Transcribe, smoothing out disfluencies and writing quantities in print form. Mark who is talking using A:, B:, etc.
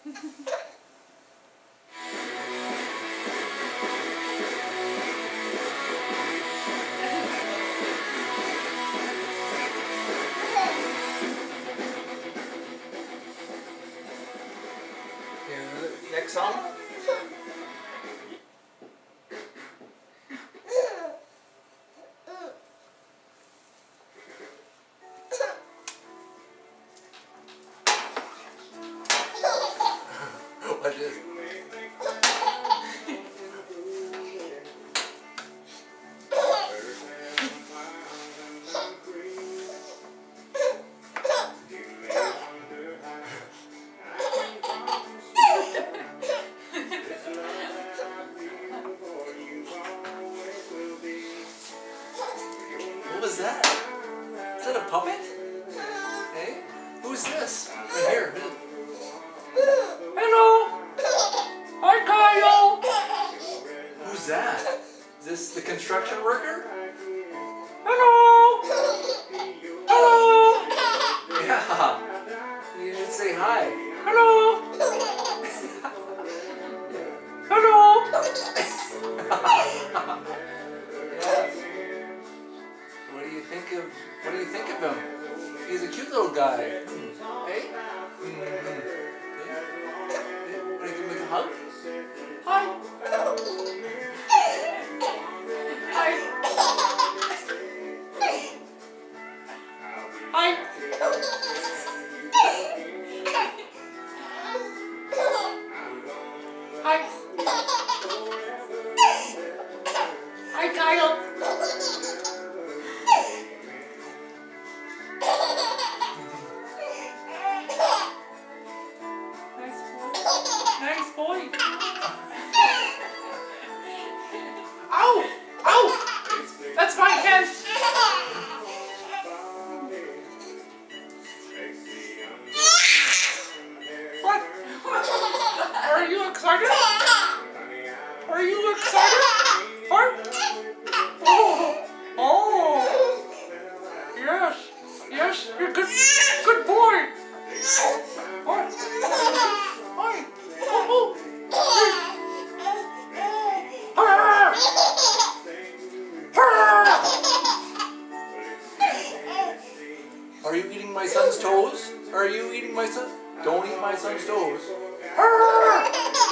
A: Next song? What is it? What was that? Is that a puppet? Hey? Who's this? Right here. Hello! Hi, Kyle! Who's that? Is this the construction worker? Hello! Hello! Yeah. You didn't say hi. Hello! Hello! Yeah. What do you think of him? He's a cute little guy. Hey? Want to give him a hug? Hi. Hi. Hi. Hi. Hi, Kyle. Nice boy. Ow! Ow! That's my hand. What? Are you excited? Are you excited? What? Oh! Yes! Yes! You're good! Good boy! What? Hi! Oh! Are you eating my son's toes? Are you eating my son? Don't eat my son's toes.